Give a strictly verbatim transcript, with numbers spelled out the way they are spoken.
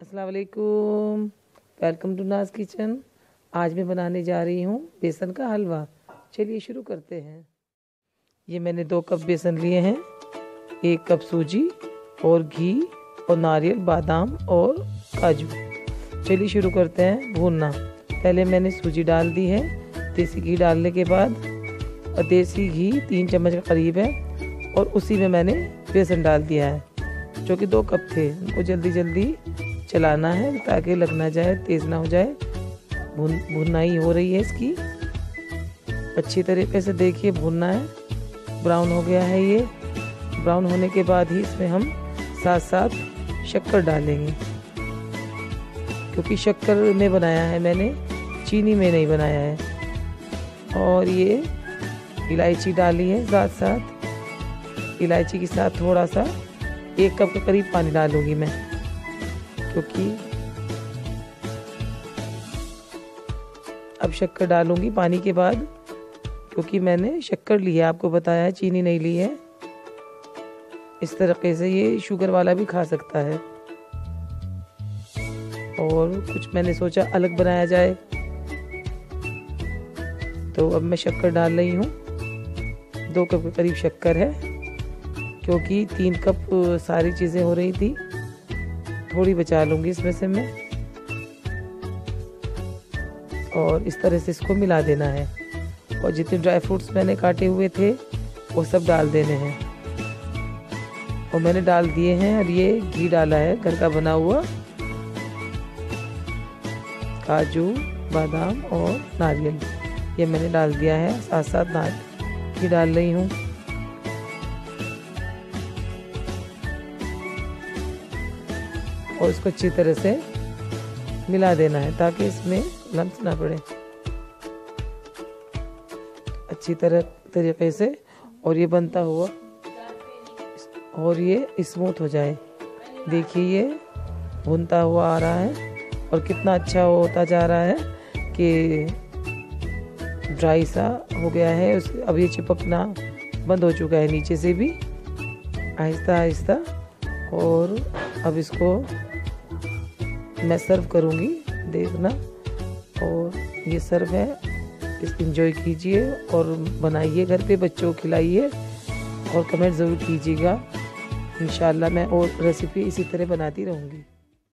अस्सलाम वालेकुम, welcome to नाज किचन। आज मैं बनाने जा रही हूँ बेसन का हलवा। चलिए शुरू करते हैं। ये मैंने दो कप बेसन लिए हैं, एक कप सूजी और घी और नारियल, बादाम और काजू। चलिए शुरू करते हैं भूनना। पहले मैंने सूजी डाल दी है। देसी घी डालने के बाद, देसी घी तीन चम्मच के करीब है, और उसी में मैंने बेसन डाल दिया है जो कि दो कप थे। उनको जल्दी जल्दी चलाना है ताकि लग ना जाए, तेज़ ना हो जाए। भुन भुनाई हो रही है इसकी, अच्छी तरीके से देखिए भुनना है। ब्राउन हो गया है ये। ब्राउन होने के बाद ही इसमें हम साथ साथ शक्कर डालेंगे, क्योंकि शक्कर में बनाया है मैंने, चीनी में नहीं बनाया है। और ये इलायची डाली है साथ साथ। इलायची के साथ थोड़ा सा एक कप के करीब पानी डालूंगी मैं, क्योंकि अब शक्कर डालूंगी पानी के बाद, क्योंकि मैंने शक्कर ली है, आपको बताया है, चीनी नहीं ली है। इस तरीके से ये शुगर वाला भी खा सकता है। और कुछ मैंने सोचा अलग बनाया जाए, तो अब मैं शक्कर डाल रही हूँ। दो कप के करीब शक्कर है, क्योंकि तीन कप सारी चीज़ें हो रही थी। थोड़ी बचा लूँगी इसमें से मैं। और इस तरह से इसको मिला देना है। और जितने ड्राई फ्रूट्स मैंने काटे हुए थे वो सब डाल देने हैं, और मैंने डाल दिए हैं। और ये घी डाला है घर का बना हुआ, काजू, बादाम और नारियल, ये मैंने डाल दिया है। साथ साथ नारियल घी डाल रही हूँ। और इसको अच्छी तरह से मिला देना है ताकि इसमें लम्स ना पड़े, अच्छी तरह तरीके से। और ये बनता हुआ और ये स्मूथ हो जाए। देखिए ये भुनता हुआ आ रहा है, और कितना अच्छा होता जा रहा है कि ड्राई सा हो गया है। उस अब ये चिपकना बंद हो चुका है नीचे से भी, आहिस्ता आहिस्ता। और अब इसको मैं सर्व करूँगी, देखना। और ये सर्व है, इसको एंजॉय कीजिए और बनाइए घर पे, बच्चों को खिलाइए और कमेंट ज़रूर कीजिएगा। इंशाल्लाह मैं और रेसिपी इसी तरह बनाती रहूँगी।